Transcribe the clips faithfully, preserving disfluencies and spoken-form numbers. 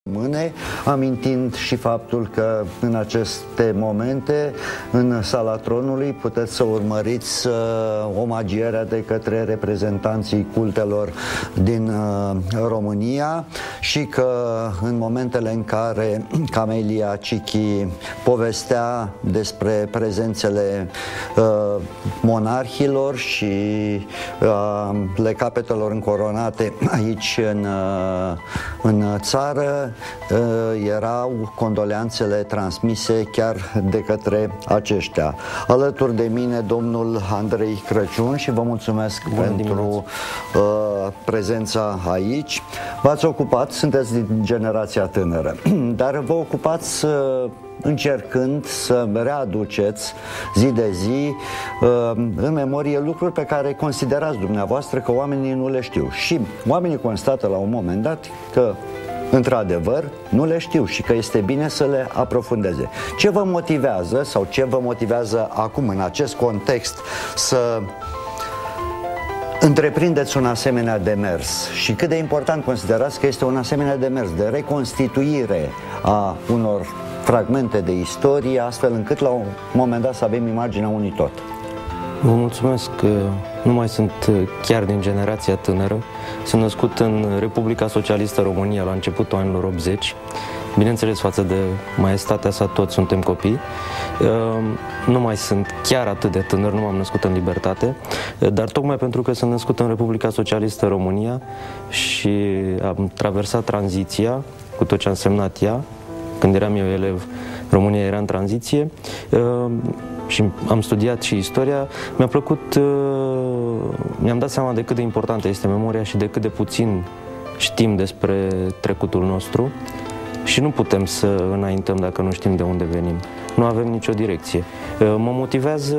Mâine, amintind și faptul că în aceste momente în Sala Tronului puteți să urmăriți uh, omagierea de către reprezentanții cultelor din uh, România și că în momentele în care Camelia Cichi povestea despre prezențele uh, monarhilor și uh, le capetelor încoronate aici în, uh, în țară, erau condoleanțele transmise chiar de către aceștia. Alături de mine domnul Andrei Crăciun și vă mulțumesc Bun pentru uh, prezența aici. V-ați ocupat, sunteți din generația tânără, dar vă ocupați uh, încercând să readuceți zi de zi uh, în memorie lucruri pe care considerați dumneavoastră că oamenii nu le știu. Și oamenii constată la un moment dat că într-adevăr, nu le știu și că este bine să le aprofundeze. Ce vă motivează sau ce vă motivează acum în acest context să întreprindeți un asemenea demers și cât de important considerați că este un asemenea demers de reconstituire a unor fragmente de istorie, astfel încât la un moment dat să avem imaginea unui tot? Vă mulțumesc că nu mai sunt chiar din generația tânără. Sunt născut în Republica Socialistă România la începutul anilor optzeci. Bineînțeles, față de maestatea sa, toți suntem copii. Nu mai sunt chiar atât de tânăr, nu m-am născut în libertate, dar tocmai pentru că sunt născut în Republica Socialistă România și am traversat tranziția cu tot ce a însemnat ea. Când eram eu elev, România era în tranziție și am studiat și istoria. Mi-a plăcut, mi-am dat seama de cât de importantă este memoria și de cât de puțin știm despre trecutul nostru și nu putem să înaintăm dacă nu știm de unde venim. Nu avem nicio direcție. Mă motivează,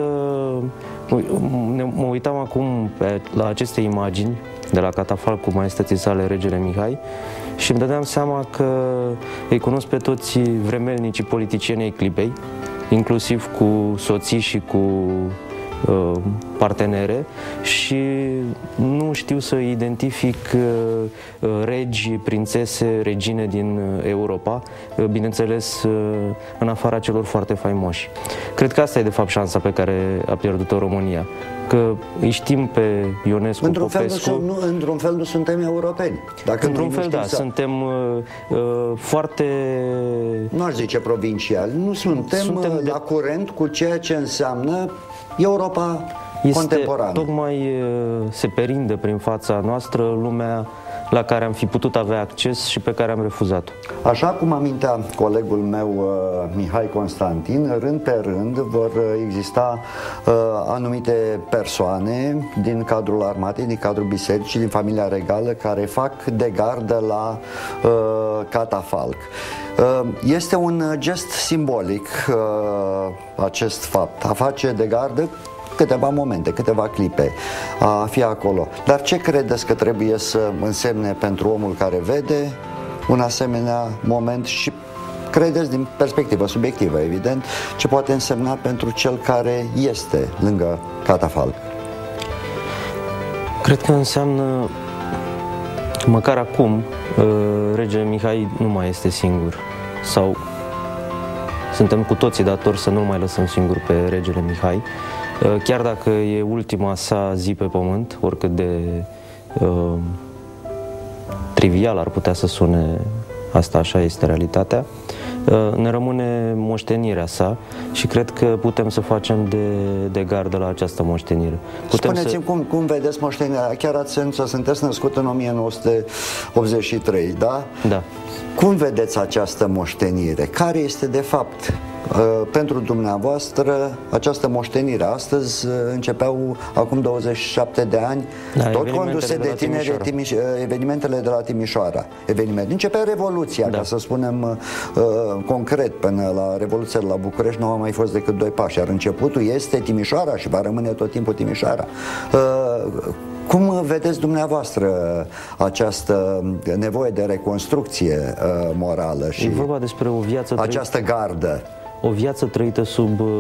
mă uitam acum pe, la aceste imagini de la catafalc cu maestății sale Regele Mihai și îmi dădeam seama că îi cunosc pe toți vremelnicii politicieni ai clipei, inclusiv cu soții și cu uh, partenere, și nu știu să identific uh, regi, prințese, regine din Europa, uh, bineînțeles uh, în afara celor foarte faimoși. Cred că asta e de fapt șansa pe care a pierdut-o România, că îi știm pe Ionescu, într-un Popescu. Fel nu, nu, într-un fel nu suntem europeni. Într-un fel, da, să... suntem uh, uh, foarte... Nu aș zice provinciali, nu suntem, suntem de... la curent cu ceea ce înseamnă Europa este, contemporană. Tocmai uh, se perinde prin fața noastră lumea la care am fi putut avea acces și pe care am refuzat-o. Așa cum amintea colegul meu uh, Mihai Constantin, rând pe rând vor exista uh, anumite persoane din cadrul armatei, din cadrul bisericii, din familia regală, care fac de gardă la uh, catafalc. Uh, este un gest simbolic uh, acest fapt, a face de gardă câteva momente, câteva clipe, a fi acolo. Dar ce credeți că trebuie să însemne pentru omul care vede un asemenea moment și credeți din perspectivă subiectivă, evident, ce poate însemna pentru cel care este lângă catafalc? Cred că înseamnă, măcar acum, Regele Mihai nu mai este singur. Sau suntem cu toții datori să nu mai lăsăm singur pe Regele Mihai. Chiar dacă e ultima sa zi pe pământ, oricât de uh, trivial ar putea să sune, asta așa este realitatea, uh, ne rămâne moștenirea sa și cred că putem să facem de, de gardă la această moștenire. Spuneți-mi să... cum, cum vedeți moștenirea? Chiar ați senzația, sunteți născut în o mie nouă sute optzeci și trei, da? Da. Cum vedeți această moștenire? Care este de fapt pentru dumneavoastră această moștenire? Astăzi începeau acum douăzeci și șapte de ani, da, tot conduse de, de tineri, Timiș evenimentele de la Timișoara. Eveniment. Începea Revoluția, da, ca să spunem uh, concret, până la Revoluția de la București nu au mai fost decât doi pași, iar începutul este Timișoara și va rămâne tot timpul Timișoara. Uh, Cum vedeți dumneavoastră această nevoie de reconstrucție uh, morală și e vorba despre o viață această trăită, gardă? O viață trăită sub uh,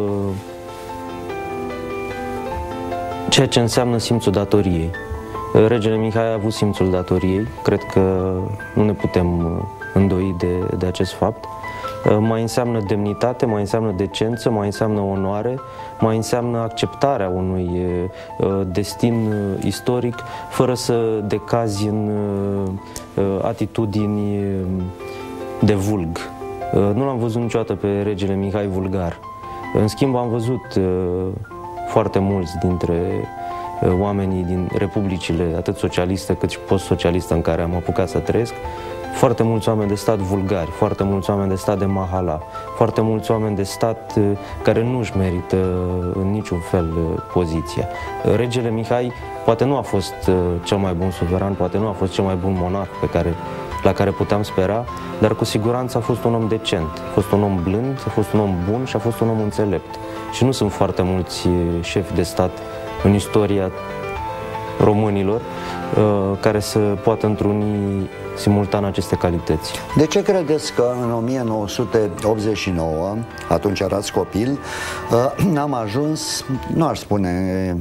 ceea ce înseamnă simțul datoriei. Regele Mihai a avut simțul datoriei. Cred că nu ne putem îndoi de, de acest fapt. Mai înseamnă demnitate, mai înseamnă decență, mai înseamnă onoare, mai înseamnă acceptarea unui destin istoric fără să decazi în atitudini de vulg. Nu l-am văzut niciodată pe regele Mihai vulgar. În schimb, am văzut foarte mulți dintre oamenii din republicile atât socialiste cât și post-socialiste în care am apucat să trăiesc, foarte mulți oameni de stat vulgari, foarte mulți oameni de stat de mahala, foarte mulți oameni de stat care nu își merită în niciun fel poziția. Regele Mihai poate nu a fost cel mai bun suveran, poate nu a fost cel mai bun monarh pe care, la care puteam spera, dar cu siguranță a fost un om decent, a fost un om blând, a fost un om bun și a fost un om înțelept. Și nu sunt foarte mulți șefi de stat în istoria românilor care să poată întruni simultan aceste calități. De ce credeți că în o mie nouă sute optzeci și nouă, atunci erați copil, am ajuns, nu aș spune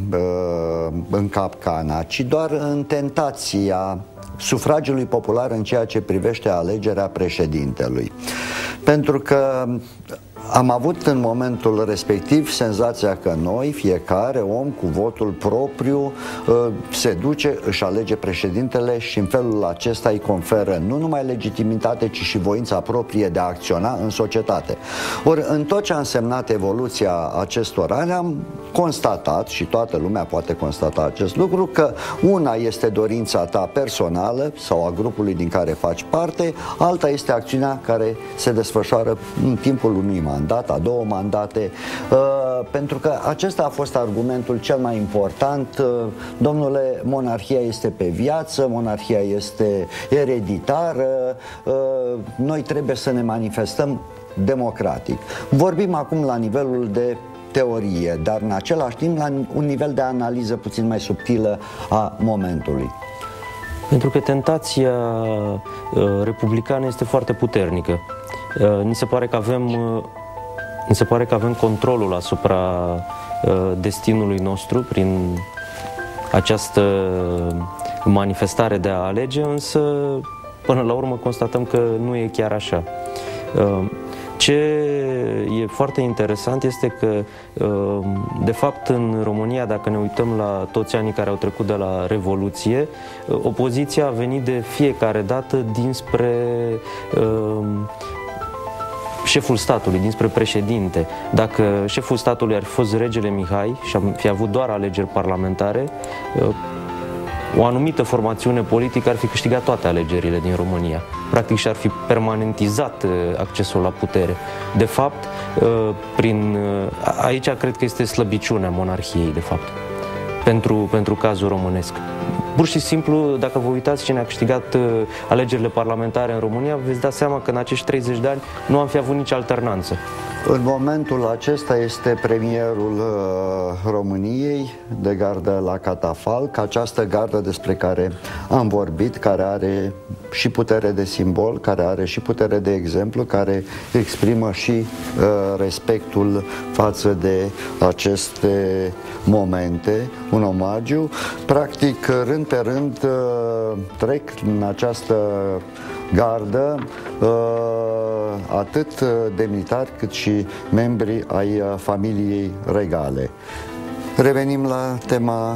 în capcana, ci doar în tentația sufragiului popular în ceea ce privește alegerea președintelui? Pentru că am avut în momentul respectiv senzația că noi, fiecare om cu votul propriu, se duce, își alege președintele și în felul acesta îi conferă nu numai legitimitate, ci și voința proprie de a acționa în societate. Ori în tot ce a însemnat evoluția acestor ani am constatat, și toată lumea poate constata acest lucru, că una este dorința ta personală sau a grupului din care faci parte, alta este acțiunea care se desfășoară în timpul unui mandat, a două mandate, uh, pentru că acesta a fost argumentul cel mai important. Uh, domnule, monarhia este pe viață, monarhia este ereditară, uh, noi trebuie să ne manifestăm democratic. Vorbim acum la nivelul de teorie, dar în același timp la un nivel de analiză puțin mai subtilă a momentului. Pentru că tentația uh, republicană este foarte puternică. Uh, ni se pare că avem uh, mi se pare că avem controlul asupra uh, destinului nostru prin această manifestare de a alege, însă până la urmă constatăm că nu e chiar așa. Uh, ce e foarte interesant este că, uh, de fapt, în România, dacă ne uităm la toți anii care au trecut de la Revoluție, uh, opoziția a venit de fiecare dată dinspre uh, șeful statului, dinspre președinte. Dacă șeful statului ar fi fost regele Mihai și am fi avut doar alegeri parlamentare, o anumită formațiune politică ar fi câștigat toate alegerile din România. Practic și-ar fi permanentizat accesul la putere. De fapt, prin, aici cred că este slăbiciunea monarhiei, de fapt, pentru, pentru cazul românesc. Pur și simplu, dacă vă uitați cine a câștigat uh, alegerile parlamentare în România, veți da seama că în acești treizeci de ani nu am fi avut nici alternanță. În momentul acesta este premierul uh, României de gardă la catafalc, această gardă despre care am vorbit, care are și putere de simbol, care are și putere de exemplu, care exprimă și uh, respectul față de aceste momente, un omagiu. Practic, rând pe rând, uh, trec în această gardă uh, atât demnitari cât și membri ai familiei regale. Revenim la tema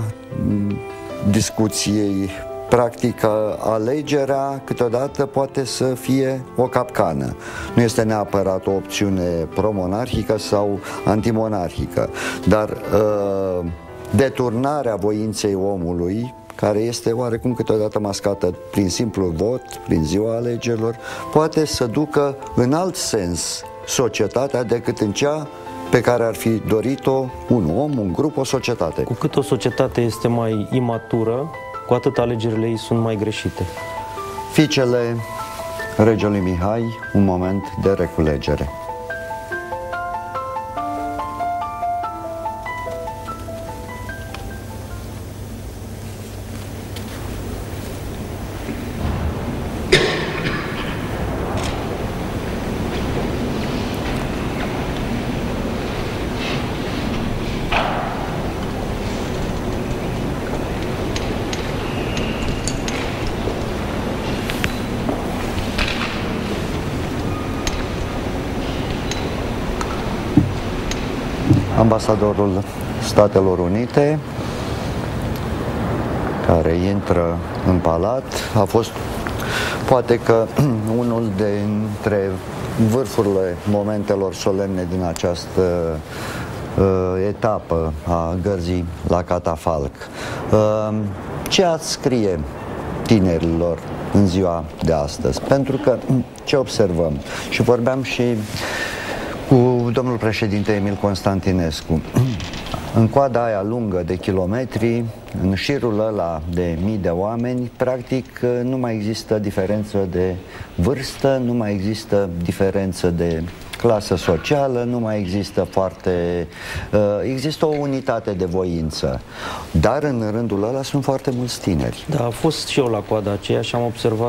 discuției. Practic, alegerea câteodată poate să fie o capcană. Nu este neapărat o opțiune pro-monarhică sau antimonarhică, dar uh, deturnarea voinței omului, care este oarecum câteodată mascată prin simplul vot, prin ziua alegerilor, poate să ducă în alt sens societatea decât în cea pe care ar fi dorit-o un om, un grup, o societate. Cu cât o societate este mai imatură, cu atât alegerile ei sunt mai greșite. Fiicele regelui Mihai, un moment de reculegere. ambasadorul Statelor Unite, care intră în palat. A fost poate că unul dintre vârfurile momentelor solemne din această uh, etapă a gărzii la catafalc. Uh, ce ați scrie tinerilor în ziua de astăzi? Pentru că ce observăm? Și vorbeam și cu domnul președinte Emil Constantinescu. În coada aia lungă de kilometri, în șirul ăla de mii de oameni, practic nu mai există diferență de vârstă, nu mai există diferență de clasă socială, nu mai există foarte... Uh, există o unitate de voință. Dar în rândul ăla sunt foarte mulți tineri. Da, a fost și eu la coada aceea și am observat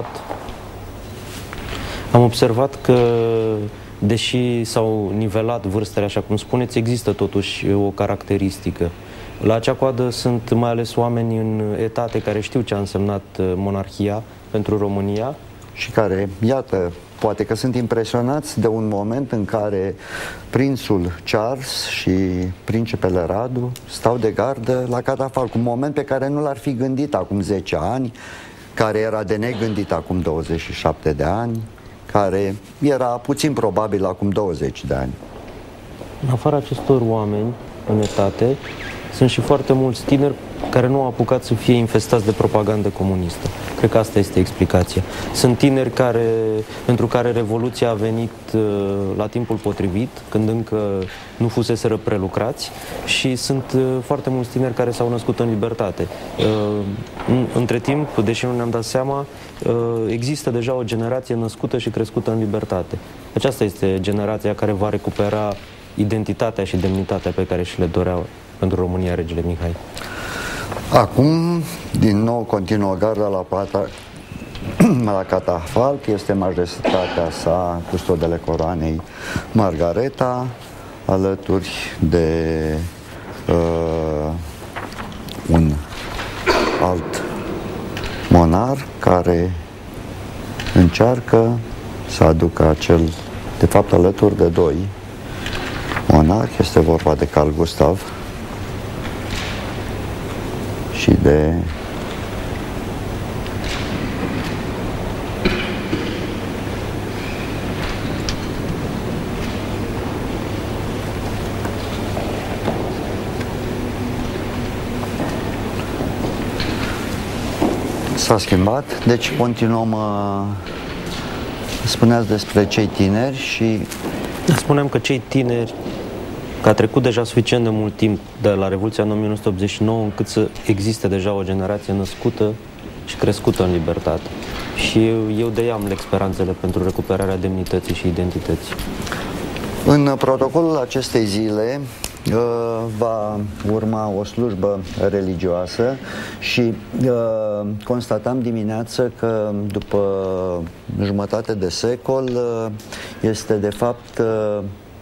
am observat că deși s-au nivelat vârstele, așa cum spuneți, există totuși o caracteristică. La acea coadă sunt mai ales oameni în etate care știu ce a însemnat monarhia pentru România. Și care, iată, poate că sunt impresionați de un moment în care prințul Charles și principele Radu stau de gardă la catafalc. Un moment pe care nu l-ar fi gândit acum zece ani, care era de negândit acum douăzeci și șapte de ani, care era puțin probabil acum douăzeci de ani. În afara acestor oameni în etate, sunt și foarte mulți tineri care nu au apucat să fie infestați de propagandă comunistă. Cred că asta este explicația. Sunt tineri care, pentru care Revoluția a venit uh, la timpul potrivit, când încă nu fuseseră prelucrați, și sunt uh, foarte mulți tineri care s-au născut în libertate. Uh, între timp, deși nu ne-am dat seama, uh, există deja o generație născută și crescută în libertate. Aceasta este generația care va recupera identitatea și demnitatea pe care și le dorea pentru România regele Mihai. Acum, din nou, continuă garda la pata la catafalc, este majestatea sa, custodele coroanei Margareta, alături de uh, un alt monar care încearcă să aducă acel, de fapt alături de doi monarhi, este vorba de Carl Gustav și de s-a schimbat, deci continuăm. Spuneați despre cei tineri și... Spuneam că cei tineri, că a trecut deja suficient de mult timp de la Revoluția în o mie nouă sute optzeci și nouă încât să existe deja o generație născută și crescută în libertate. Și eu, eu de ea am speranțele pentru recuperarea demnității și identității. În protocolul acestei zile uh, va urma o slujbă religioasă și uh, constatam dimineață că după jumătate de secol uh, este de fapt uh,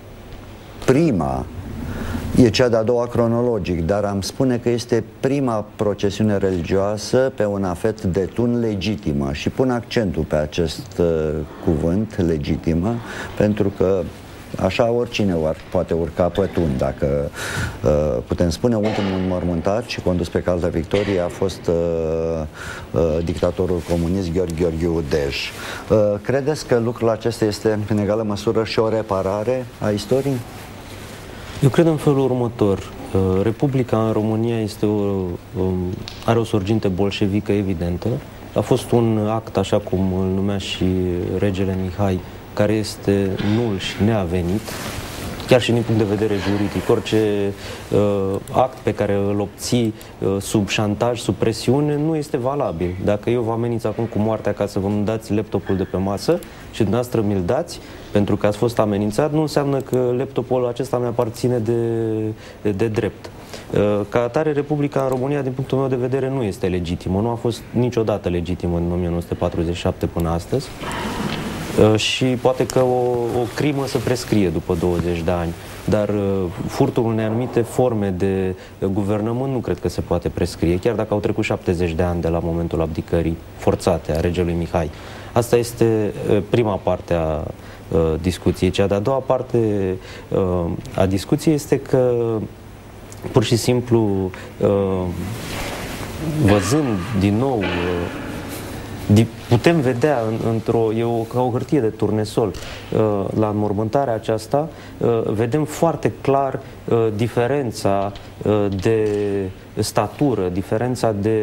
prima, e cea de-a doua cronologic, dar am spune că este prima procesiune religioasă pe un afet de tun legitimă și pun accentul pe acest uh, cuvânt, legitimă, pentru că așa oricine ar poate urca pe tun, dacă uh, putem spune. Ultimul înmormântat și condus pe calea victoriei a fost uh, uh, dictatorul comunist Gheorghe Gheorghiu Dej. Uh, credeți că lucrul acesta este în egală măsură și o reparare a istoriei? Eu cred în felul următor. Republica în România este o, are o sorginte bolșevică evidentă. A fost un act, așa cum îl numea și regele Mihai, care este nul și neavenit, chiar și din punct de vedere juridic. Orice uh, act pe care îl obții uh, sub șantaj, sub presiune, nu este valabil. Dacă eu vă ameninț acum cu moartea ca să vă dați laptopul de pe masă și dumneavoastră mi-l dați pentru că ați fost amenințat, nu înseamnă că laptopul acesta mi-aparține de, de, de drept. Uh, ca atare, Republica în România, din punctul meu de vedere, nu este legitimă. Nu a fost niciodată legitimă în o mie nouă sute patruzeci și șapte până astăzi. Uh, și poate că o, o crimă să prescrie după douăzeci de ani, dar uh, furtul unei anumite forme de uh, guvernământ nu cred că se poate prescrie, chiar dacă au trecut șaptezeci de ani de la momentul abdicării forțate a regelui Mihai. Asta este uh, prima parte a discuției. Cea de-a doua parte a discuției este că pur și simplu văzând din nou, putem vedea într-o, e o, ca o hârtie de turnesol la înmormântarea aceasta, vedem foarte clar diferența de statură, diferența de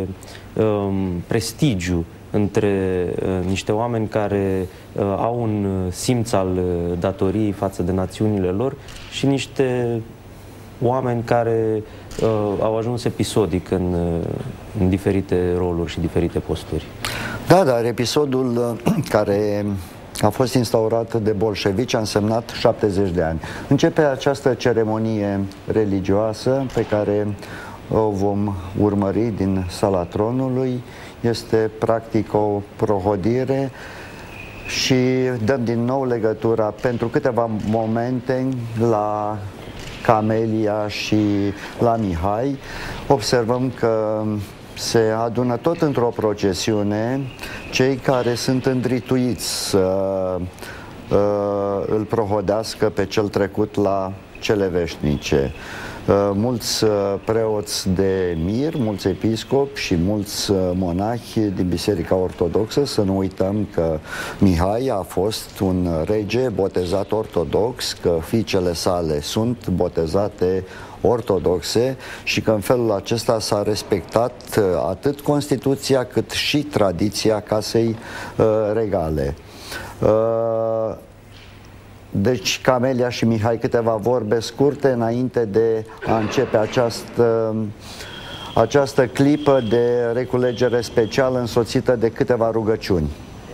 prestigiu între niște oameni care au un simț al datoriei față de națiunile lor și niște oameni care uh, au ajuns episodic în, în diferite roluri și diferite posturi. Da, dar episodul care a fost instaurat de bolșevici a însemnat șaptezeci de ani. Începe această ceremonie religioasă pe care o vom urmări din Sala Tronului. Este practic o prohodire și dăm din nou legătura pentru câteva momente la Camelia și la Mihai. Observăm că se adună tot într-o procesiune cei care sunt îndrituiți să uh, îl prohodească pe cel trecut la cele veșnice. Uh, mulți uh, preoți de mir, mulți episcopi și mulți uh, monahi din Biserica Ortodoxă. Să nu uităm că Mihai a fost un rege botezat ortodox, că fiicele sale sunt botezate ortodoxe și că în felul acesta s-a respectat uh, atât Constituția cât și tradiția casei uh, regale. Uh, Deci, Camelia și Mihai, câteva vorbe scurte înainte de a începe această, această clipă de reculegere specială însoțită de câteva rugăciuni.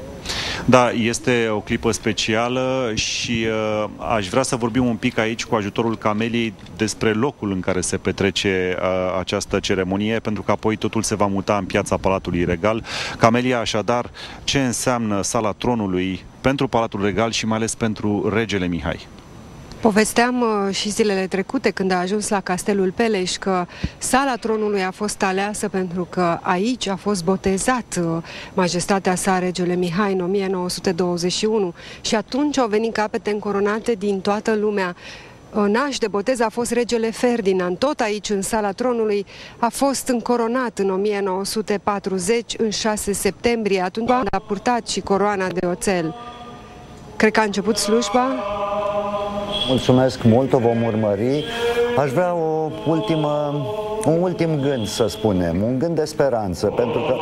Da, este o clipă specială și uh, aș vrea să vorbim un pic aici cu ajutorul Cameliei despre locul în care se petrece uh, această ceremonie, pentru că apoi totul se va muta în piața Palatului Regal. Camelia, așadar, ce înseamnă Sala Tronului pentru Palatul Regal și mai ales pentru regele Mihai? Povesteam uh, și zilele trecute, când a ajuns la Castelul Peleș, că Sala Tronului a fost aleasă pentru că aici a fost botezat uh, majestatea sa, regele Mihai, în o mie nouă sute douăzeci și unu. Și atunci au venit capete încoronate din toată lumea. Naș de botez a fost regele Ferdinand, tot aici în Sala Tronului a fost încoronat în o mie nouă sute patruzeci, în șase septembrie, atunci a purtat și coroana de oțel. Cred că a început slujba. Mulțumesc mult, o vom urmări. Aș vrea o ultimă, un ultim gând, să spunem, un gând de speranță, pentru că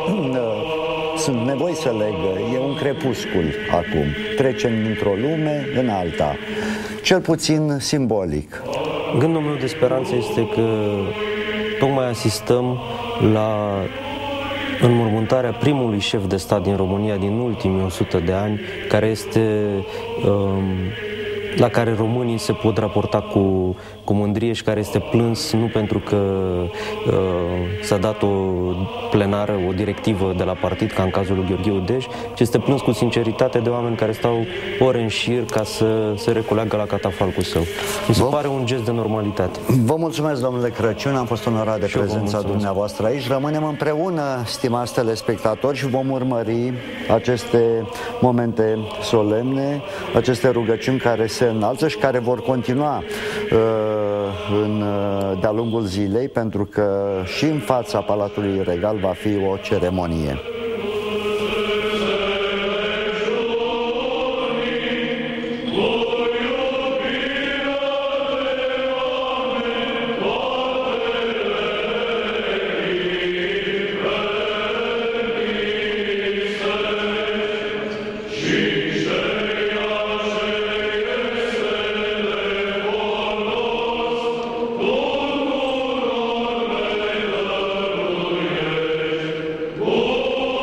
sunt nevoi să legă, e un crepuscul acum. Trecem dintr-o lume în alta, cel puțin simbolic. Gândul meu de speranță este că tocmai asistăm la înmormântarea primului șef de stat din România din ultimii o sută de ani, care este... Um, la care românii se pot raporta cu, cu mândrie și care este plâns nu pentru că uh, s-a dat o plenară, o directivă de la partid, ca în cazul lui Gheorghe Udeș, ci este plâns cu sinceritate de oameni care stau ore în șir ca să se reculeagă la catafalcul său. Mi se Vă... pare un gest de normalitate. Vă mulțumesc, domnule Crăciun, am fost onorat de și prezența dumneavoastră aici. Rămânem împreună, stimați telespectatori, și vom urmări aceste momente solemne, aceste rugăciuni care se înalță și care vor continua uh, în, uh, de-a lungul zilei, pentru că și în fața Palatului Regal va fi o ceremonie. Oh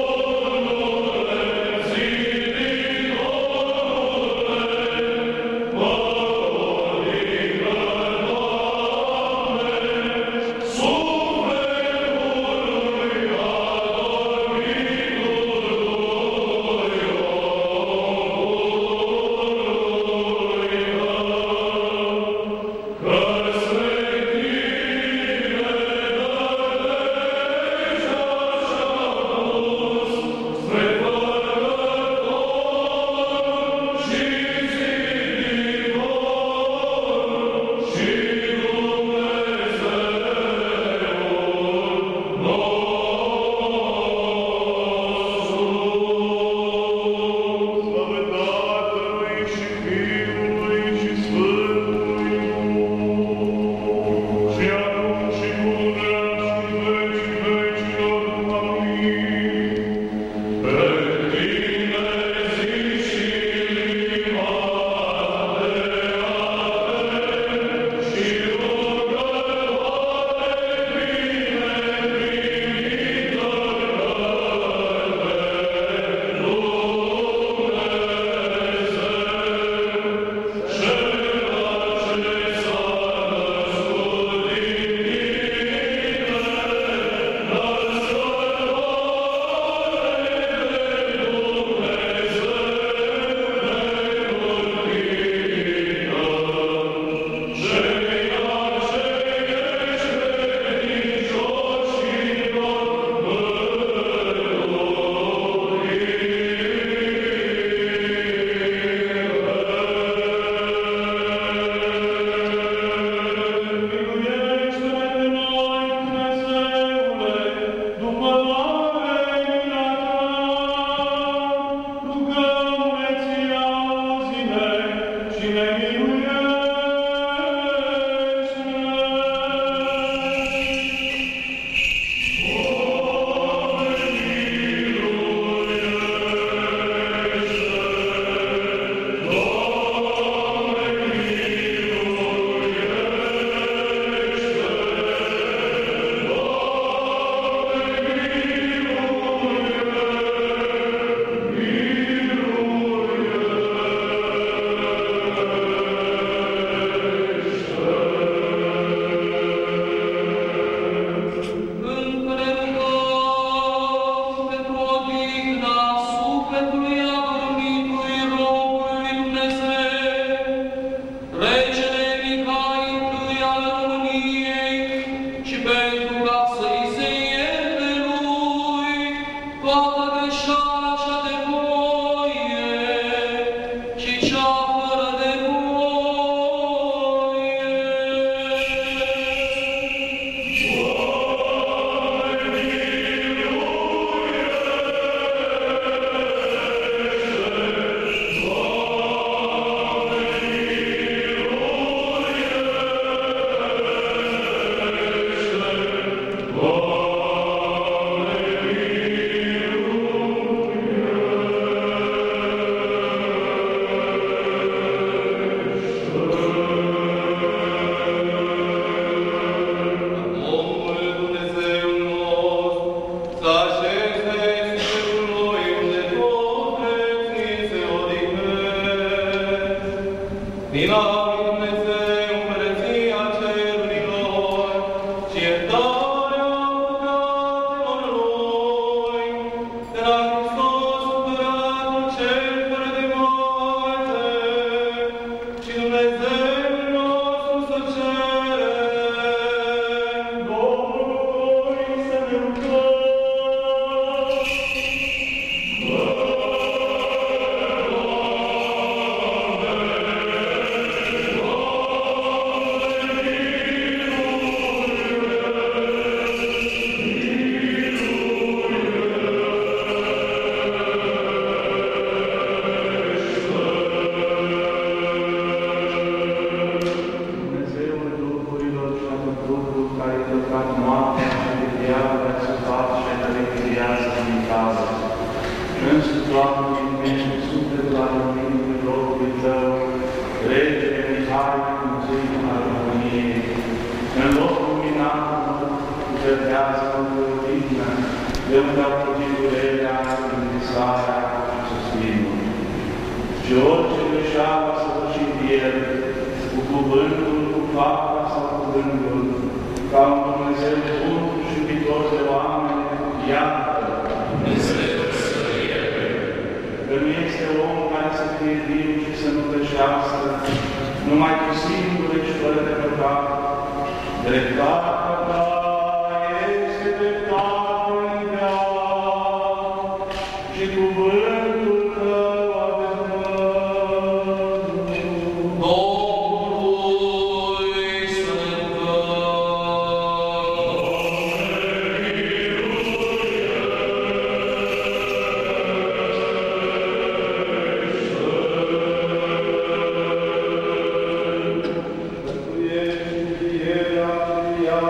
Yeah.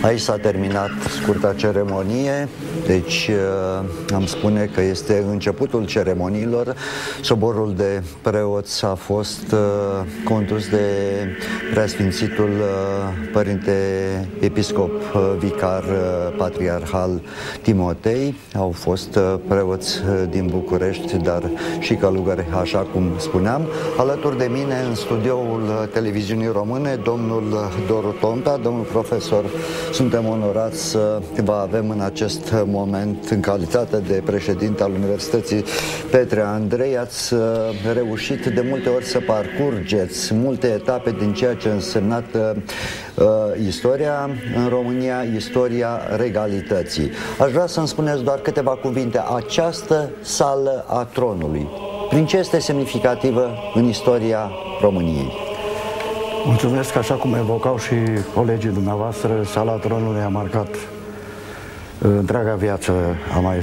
Aici s-a terminat scurta ceremonie, deci am spune că este începutul ceremoniilor. Soborul de preoți a fost condus de preasfințitul Părinte Episcop Vicar Patriarhal Timotei. Au fost preoți din București, dar și călugări, așa cum spuneam. Alături de mine, în studioul Televiziunii Române, domnul Doru Tonta. Domnul profesor, suntem onorați să vă avem în acest moment în calitate de președinte al Universității Petre Andrei. Ați reușit de multe ori să parcurgeți multe etape din ceea ce a însemnat uh, istoria în România, istoria regalității. Aș vrea să-mi spuneți doar câteva cuvinte. Această sală a tronului, prin ce este semnificativă în istoria României? Mulțumesc, așa cum evocau și colegii dumneavoastră, sala tronului a marcat întreaga viață a